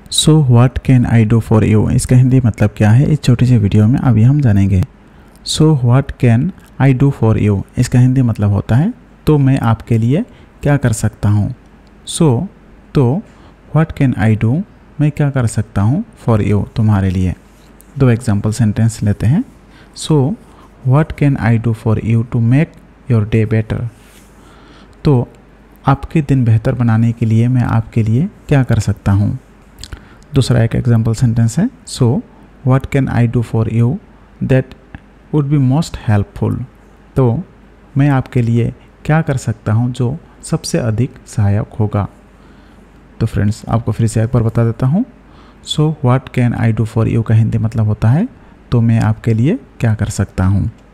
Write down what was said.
So what can I do for you, इसका हिंदी मतलब क्या है, इस छोटी सी वीडियो में अभी हम जानेंगे। So what can I do for you, इसका हिंदी मतलब होता है तो मैं आपके लिए क्या कर सकता हूँ। तो व्हाट कैन आई डू, मैं क्या कर सकता हूँ, फॉर यू, तुम्हारे लिए। दो एग्जाम्पल सेंटेंस लेते हैं। So what can I do for you to make your day better, तो आपके दिन बेहतर बनाने के लिए मैं आपके लिए क्या कर सकता हूँ। दूसरा एक एग्जाम्पल सेंटेंस है। So what can I do for you that would be most helpful, तो मैं आपके लिए क्या कर सकता हूँ जो सबसे अधिक सहायक होगा। तो फ्रेंड्स, आपको फिर से एक बार बता देता हूँ। So what can I do for you का हिंदी मतलब होता है तो मैं आपके लिए क्या कर सकता हूँ।